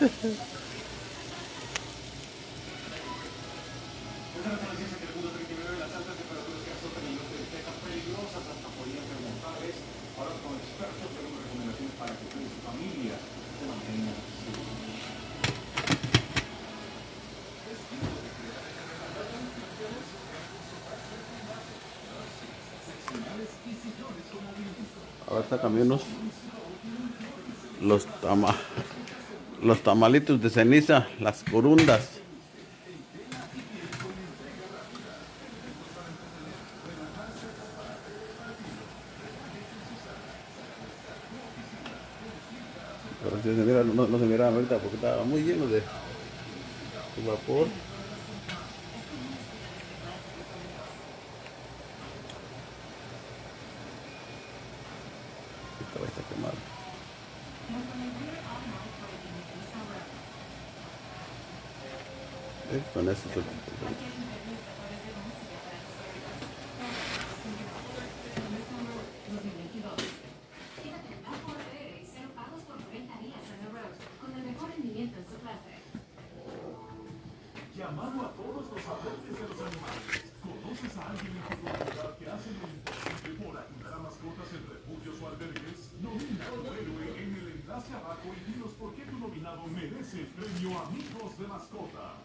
Ahora sacan los tamalitos de ceniza, las corundas. Pero si se mira, no se miraban ahorita porque estaba muy lleno de vapor. Esta va a estar quemada. Con eso llamado a todos los amantes de los animales. ¿Conoces a alguien en tu comunidad que hace lo imposible por ayudar a mascotas en refugios o albergues? Nomina a tu héroe en el enlace abajo y dinos por qué tu nominado merece el premio Amigos de Mascotas.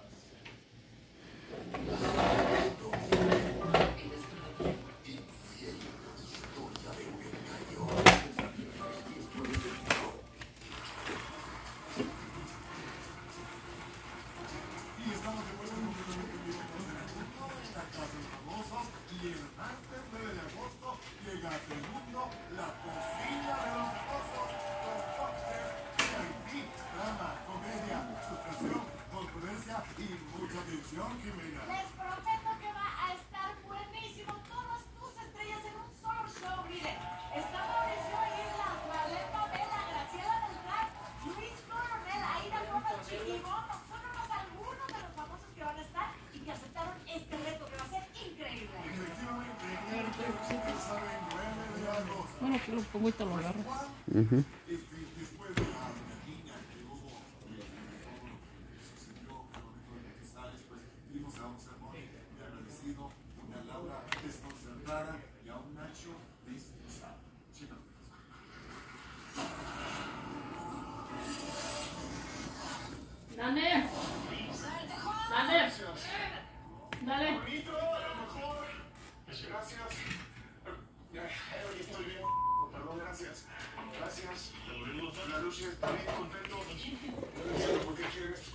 Les prometo que va a estar buenísimo. Todas tus estrellas en un solo show. Miren, está Mauricio Isla, Marlene Vela, Graciela Beltrán, Luis Coronel, Aida Gómez, Chiquibón. Son nomás algunos de los famosos que van a estar y que aceptaron este reto que va a ser increíble. Bueno, aquí lo pongo y te lo agarro. Y a un Nacho disfrazado. Dale. Dale. Dale. Bonito, a lo mejor. Gracias. Hoy estoy bien. Perdón, gracias. Gracias. La Lucy está bien contento. ¿Por qué quieren esto?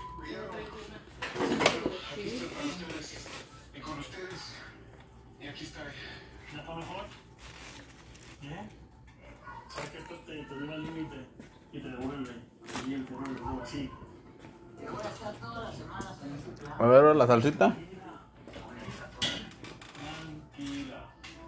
Aquí estoy para ustedes. Y con ustedes. Y aquí estaré. ¿Ya está mejor? ¿Bien? ¿Sabes que esto te lleva al límite y te devuelve? Y el terror, algo así. Yo voy a estar todas las semanas en este plan. A ver, la salsita. Tranquila.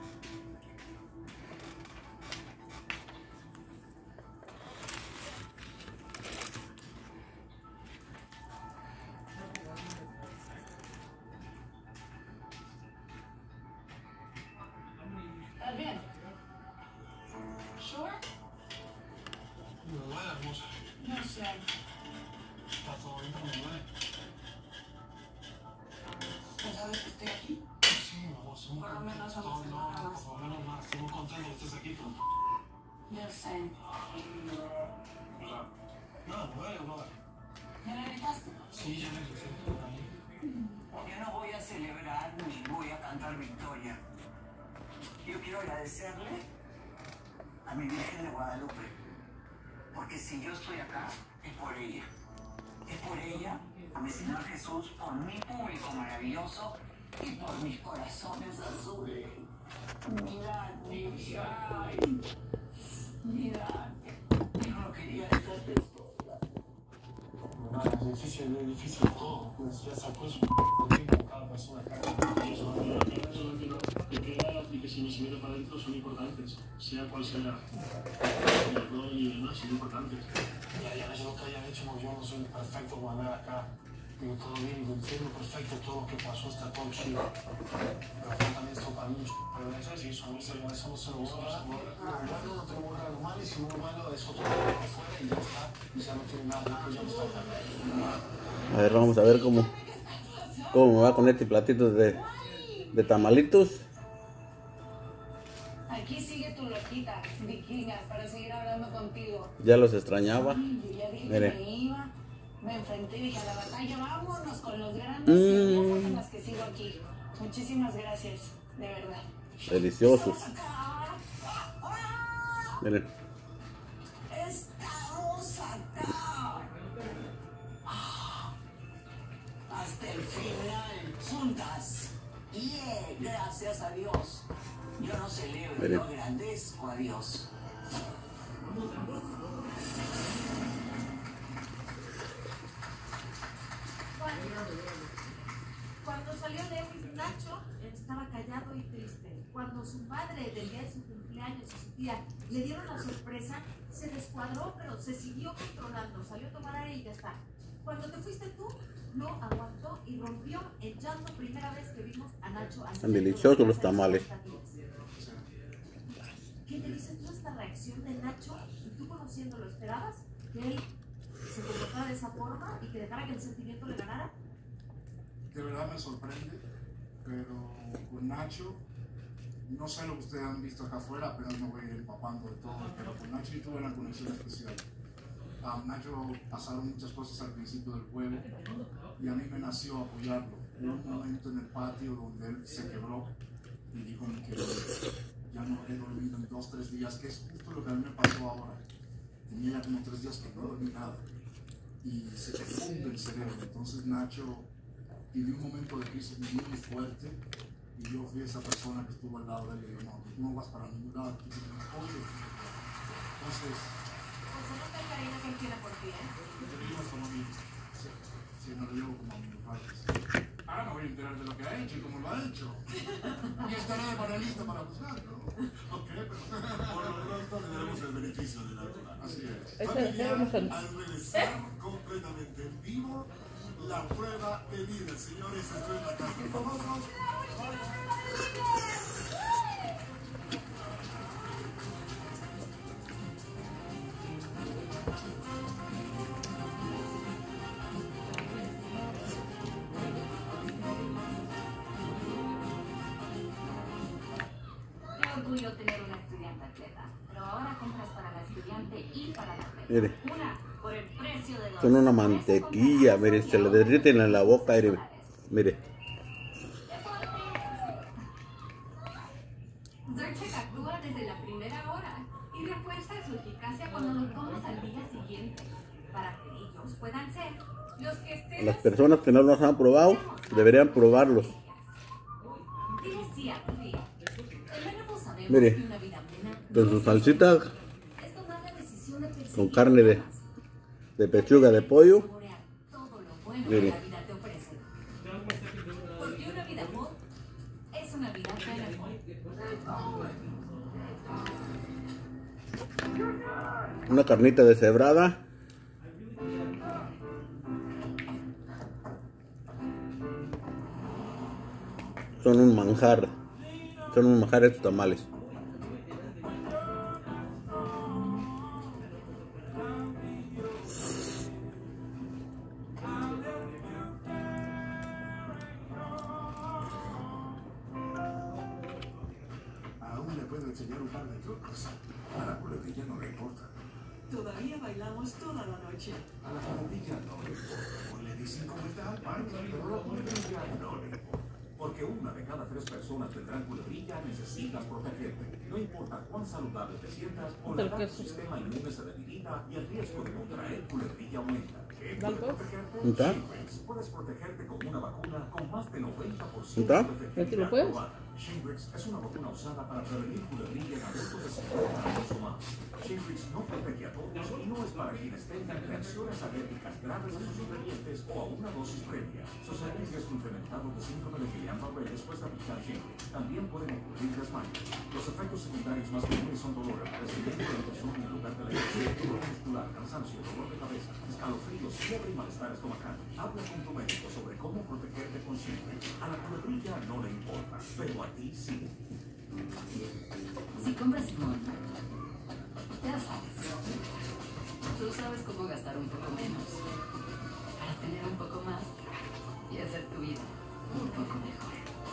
¿Estás bien? ¿Sure? Me duele, hermosa. No sé. Está todo bien, pero me duele. ¿No sabes que estoy aquí? Sí, mi amor, estoy muy Por lo menos contento. vamos a No, hablar más. por lo menos más. Estoy muy contento que estés aquí, pero... Yo sé. O sea, nada, me duele, brother. ¿Me regresaste? Sí, ya me regresé por ahí. Yo no voy a celebrar ni voy a cantar victoria. Yo quiero agradecerle a mi Virgen de Guadalupe. Porque si yo estoy acá, es por ella. Es por ella, a mi Señor Jesús, por mi público maravilloso y por mis corazones azules. Mirad, mirad. Yo no quería hacerte esto. No, es difícil todo. Pues ya sacó su tiempo cada persona, cada persona y que si no se mete para adentro son importantes, sea cual sea el rol y demás, son importantes. Ya no es lo que hayan hecho, no, yo no soy perfecto para andar acá Digo, todo bien, digo, entiendo perfecto todo lo que pasó, está todo chido. Pero faltan esto para mí. Pero eso es eso, eso no se lo borra. Lo malo no te lo borra lo malo, y si no lo malo es otro que fuera y ya está. Y ya no tiene nada, pues ya no está acá. A ver, vamos a ver cómo me va con este platito de tamalitos. Aquí sigue tu loquita, vikinga, para seguir hablando contigo. Ya los extrañaba. Ay, yo ya dije Mire. que me iba, me enfrenté y dije a la batalla, vámonos con los grandes y esas son las que sigo aquí. Muchísimas gracias, de verdad. Deliciosos. Miren. Estamos acá. Hasta el final, juntas. Gracias a Dios. Yo no celebro, Miren. yo agradezco a Dios. Cuando salió Lewis, Nacho estaba callado y triste. Cuando su madre, del día de su cumpleaños y su tía le dieron la sorpresa, se descuadró, pero se siguió controlando. Salió a tomar aire y ya está. Cuando te fuiste tú, no aguantó y rompió el llanto. Primera vez que vimos a Nacho. Están deliciosos los tamales. ¿Qué te dices tú esta reacción de Nacho? ¿Y tú conociéndolo, esperabas que él se comportara de esa forma y que dejara que el sentimiento le ganara? De verdad me sorprende, pero con Nacho, no sé lo que ustedes han visto acá afuera, apenas me voy a ir empapando de todo, pero con Nacho y tuve una conexión especial. Nacho pasaron muchas cosas al principio del juego y a mí me nació apoyarlo. Hubo un momento en el patio donde él se quebró y dijo que ya no he dormido en 2 o 3 días, que es justo lo que a mí me pasó ahora. Tenía ya como 3 días que no dormí nada y se te funde el cerebro. Entonces Nacho vivió un momento de crisis muy fuerte y yo fui esa persona que estuvo al lado de él y le digo, no, tú no vas para ningún lado, tú tienes un apoyo. Entonces, Pues se nota el cariño que él tiene por ti, ¿eh? yo te digo como mi, sí, me lo llevo como a mi padre. Ahora me voy a enterar de lo que ha hecho y cómo lo ha hecho. Y estaré de panelista para juzgarlo. Ok, pero por lo pronto le daremos el beneficio de la duda. Así es. Familia, al regresar completamente en vivo, la prueba de vida, señores, esto es la casa de famosos. Qué orgullo tener una estudiante atleta, pero ahora compras para la estudiante y para la atleta. Mire. Una por el precio de 2. Son una mantequilla, mire, se le derriten en la boca, mire. Zyrtec actúa desde la primera hora y refuerza su eficacia cuando lo tomas al día siguiente, para que ellos puedan ser los que estén. Las personas que no los han probado deberían probarlos. Dile sí a tu día. El Venable sabemos Mire, que una vida plena con su salsita es tomar la decisión de perseguir con carne de pechuga de pollo. saborear todo lo bueno Mire. que la vida te ofrece. Porque una vida mod es una vida plena. Una carnita deshebrada. Son un manjar estos tamales. Aún le puedo enseñar un par de trucos. A la culebrilla no le importa. Todavía bailamos toda la noche. A la culebrilla no le importa. Le dicen cómo está al parque, pero la culebrilla no le importa. Porque 1 de cada 3 personas tendrán culebrilla, necesitas protegerte. No importa cuán saludable te sientas, con la edad tu sistema inmune se debilita y el riesgo de contraer culebrilla aumenta. ¿Qué puede protegerte? ¿Está? Puedes protegerte con una vacuna con más de 90% ¿Está? de efectividad ¿Aquí lo puedes? probada. Shingrix es una vacuna usada para prevenir culebrillas en adultos de 50 años o más. Shingrix no protege a todos y no es para quienes tengan reacciones alérgicas graves a sus ingredientes o a una dosis previa. Sostiene el riesgo incrementado de síndrome de Guillain-Barré después de aplicar Shingrix. También pueden ocurrir desmayos. Los efectos secundarios más comunes son dolor, crecimiento de la presión en el lugar de la inyección, dolor muscular, cansancio, dolor de cabeza, escalofríos, fiebre y malestar estomacal. Habla con tu médico sobre cómo protegerte con Shingrix. A la culebrilla no le importa, pero a ti sí. Si compras en Walmart, ya sabes. Tú sabes cómo gastar un poco menos para tener un poco más y hacer tu vida un poco mejor.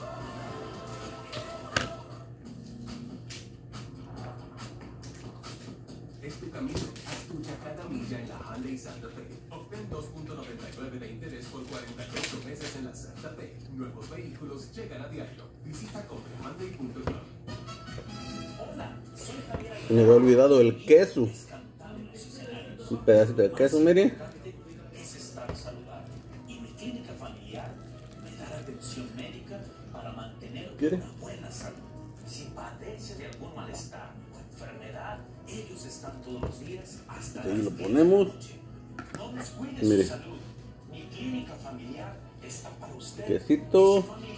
Es tu camino. Haz tu cada milla en la Hyundai Santa Fe. Obtén 2.99 de interés por 48 meses en la Santa Fe. Nuevos vehículos llegan a diario. Visita comprehyundai.com. Hola, soy Javier. Se me había olvidado el queso. Un pedacito de queso, miren. Es estar saludable. Y mi clínica familiar me da la atención médica para mantener ¿Quiere? una buena salud. Si padece de algún malestar o enfermedad, ellos están todos los días hasta Ahí las lo 10 ponemos. de la noche. No descuide Mire. su salud. Mi clínica familiar está para usted. Quesito. Y su familia.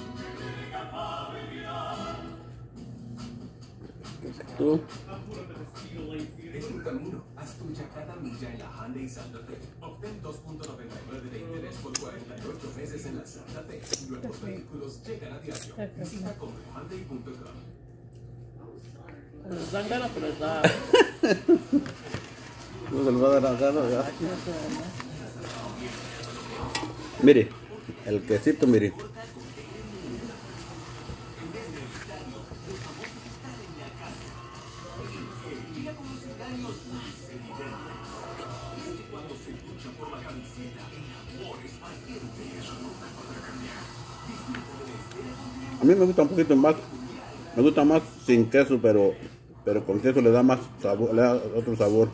Tú. Es tu camino. Haz tuya cada milla en la Hyundai Santa Fe. Obtén 2.99 de interés por 48 meses en la Santa Fe. Nuevos vehículos llegan a diario. Visita comprehyundai.com. Les dan ganas, pero les da. No se le va a dar la gana, ya. Mire, el quesito, mire. A mí me gusta un poquito más, me gusta más sin queso, pero con queso le da más sabor, le da otro sabor.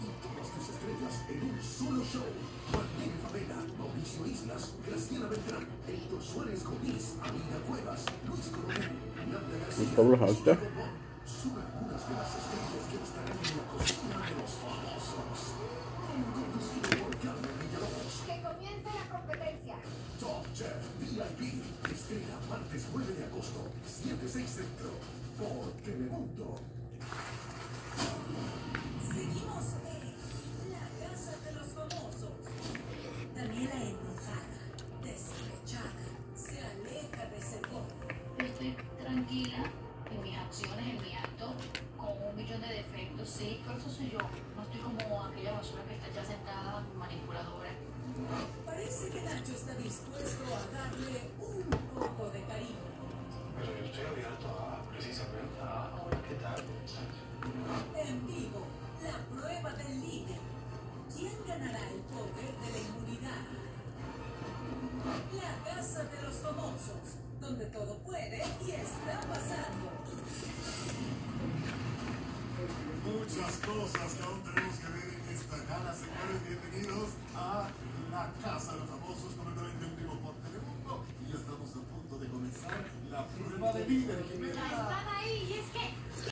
¿Y Pablo Jalta? Que comience la competencia. Top Chef VIP. Estrena martes 9 de agosto, 7-6 Centro. Por Telemundo. Seguimos en la casa de los famosos. Daniela enojada, despechada, se aleja de ese pobre. Yo estoy tranquila en mis acciones, en mi acto, con 1.000.000 de defectos, sí, pero eso soy yo. No estoy como aquella basura que está ya sentada, manipuladora. Parece que Nacho está dispuesto a darle un poco de cariño. Pero yo estoy abierto a, precisamente, a hola, ¿qué tal? En vivo, la prueba del líder. ¿Quién ganará el poder de la inmunidad? La casa de los famosos, donde todo puede y está pasando. Muchas cosas que aún tenemos que ver en esta gala, señores. Bienvenidos a la Casa de los Famosos, completamente en vivo por Telemundo. Y ya estamos a punto de comenzar la prueba de líder.